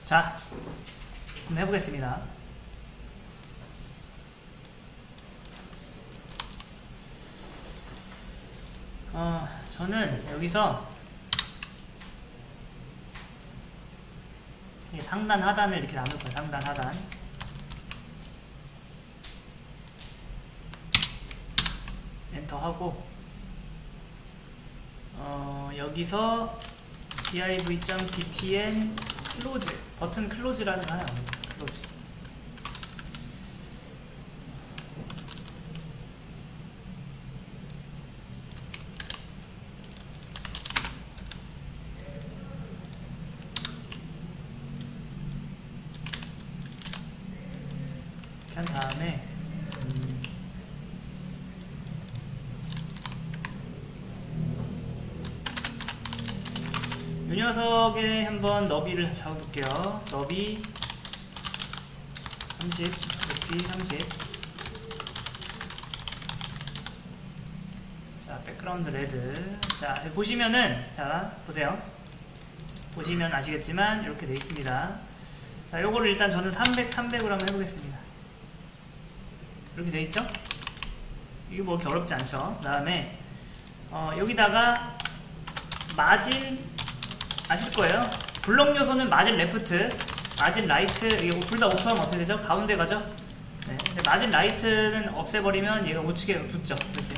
자, 한번 해보겠습니다. 저는 여기서 상단 하단을 이렇게 나눌 거예요. 상단 하단. 엔터 하고 여기서 div.btn 클로즈 버튼 클로즈라는 거 하나 나옵니다. 클로즈. 이렇게 한 다음에 이 녀석에 한번 너비를 잡아볼게요. 너비 30, 높이 30. 자, 백그라운드 레드. 자, 보시면은, 자, 보세요. 보시면 아시겠지만, 이렇게 돼 있습니다. 자, 요거를 일단 저는 300, 300으로 한번 해보겠습니다. 이렇게 돼 있죠? 이게 뭐 이렇게 어렵지 않죠? 그 다음에, 여기다가, 마진, 아실 거예요. 블록 요소는 마진 레프트, 마진 라이트, 이게 둘 다 오프하면 어떻게 되죠? 가운데 가죠? 네. 근데 마진 라이트는 없애버리면 얘가 우측에 붙죠. 이렇게.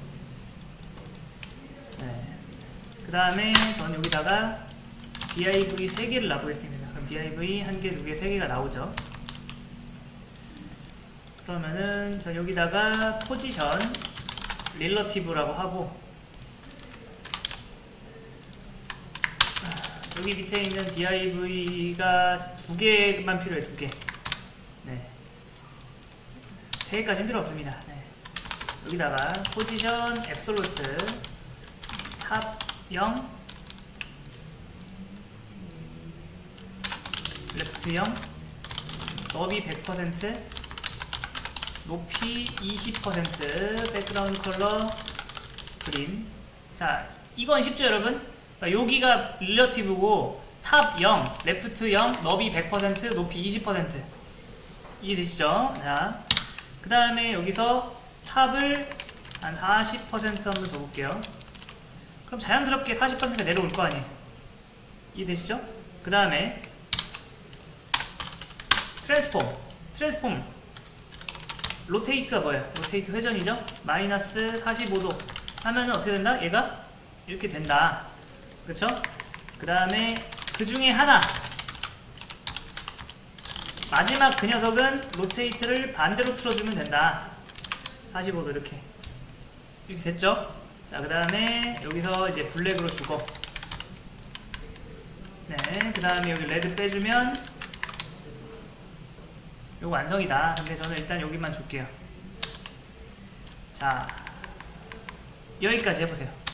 네. 그 다음에 저는 여기다가 div 3개를 놔보겠습니다. 그럼 div 1개, 2개, 3개가 나오죠. 그러면은 전 여기다가 포지션 릴러티브라고 하고 여기 밑에 있는 div가 2개만 필요해. 2개. 네. 3개까지는 필요 없습니다. 네. 여기다가 포지션 앱솔루트 탑 0 레프트 0 너비 100% 높이 20% 백그라운드 컬러 그린. 자, 이건 쉽죠 여러분? 여기가 릴러티브고 탑 0, 레프트 0, 너비 100%, 높이 20% 이해되시죠? 자, 그 다음에 여기서 탑을 한 40% 한번 더 볼게요. 그럼 자연스럽게 40%가 내려올 거 아니에요? 이해되시죠? 그 다음에 트랜스폼 로테이트가 뭐예요? 로테이트 회전이죠? 마이너스 45도 하면은 어떻게 된다? 얘가 이렇게 된다. 그쵸? 그 다음에 그 중에 하나 마지막 그 녀석은 로테이트를 반대로 틀어주면 된다. 45도 이렇게 됐죠? 자, 그 다음에 여기서 이제 블랙으로 주고 네, 그 다음에 여기 레드 빼주면 요거 완성이다. 근데 저는 일단 여기만 줄게요. 자, 여기까지 해보세요.